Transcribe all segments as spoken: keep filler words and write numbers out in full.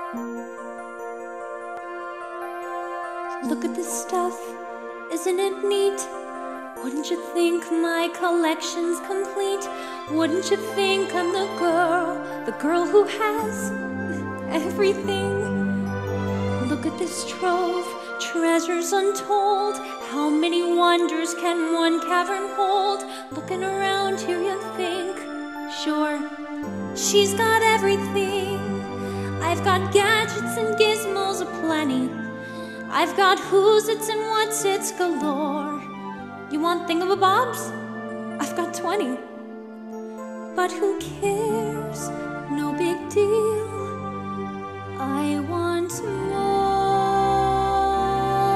Look at this stuff, isn't it neat? Wouldn't you think my collection's complete? Wouldn't you think I'm the girl, the girl who has everything? Look at this trove, treasures untold. How many wonders can one cavern hold? Looking around here you think, sure, she's got everything. I've got gadgets and gizmos aplenty. I've got who's its and what's its galore. You want thingamabobs? I've got twenty. But who cares? No big deal. I want more.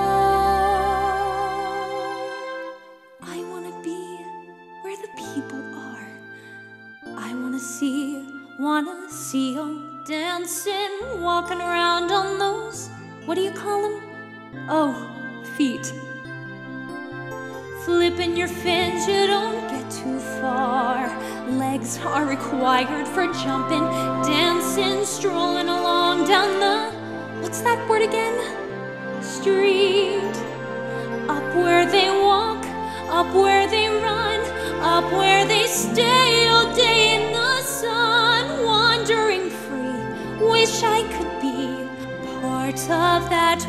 I want to be where the people are. I want to see, want to see 'em dancing, walking around on those, what do you call them? Oh, feet. Flipping your fins, you don't get too far. Legs are required for jumping, dancing, strolling along down the, what's that word again? Street. Up where they walk, up where they run, up where they stay all day in the sun, wandering free. Wish I could be part of that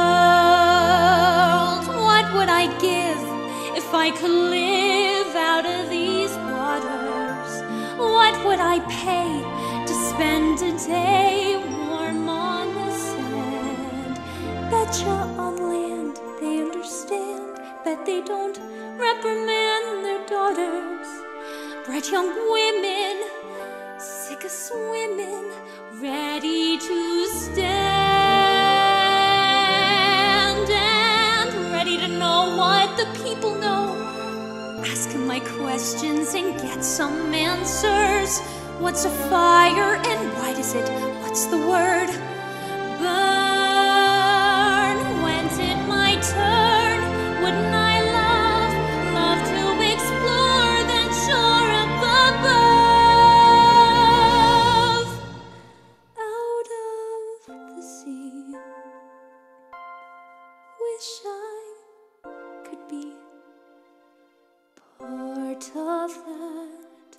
world. What would I give if I could live out of these waters? What would I pay to spend a day warm on the sand? Betcha on land they understand, bet they don't reprimand their daughters. Bright young women, sick of swimming, ready to stand and ready to know what the people know. Ask them my questions and get some answers. What's a fire and why does it, what's the word? Burn. When's it my turn? Wouldn't I love, love to explore that shore up above? Out of the sea. Wish I could be part of that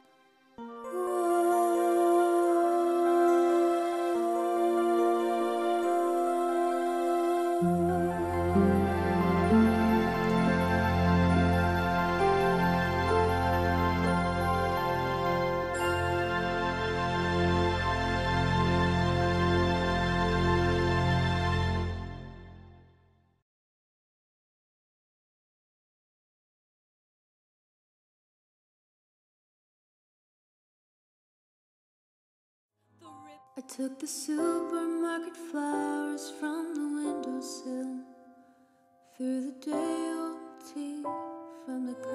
I took the supermarket flowers from the windowsill, threw the day-old tea from the cup.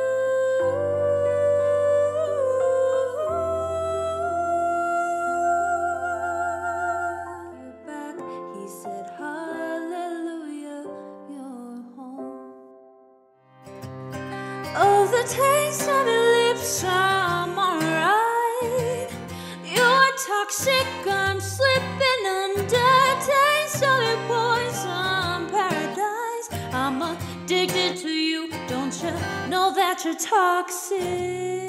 You're back, he said, hallelujah, you're home. Oh, the taste of your lips, I'm alright. Toxic, I'm slipping under. Taste of your poison paradise. I'm addicted to you. Don't you know that you're toxic?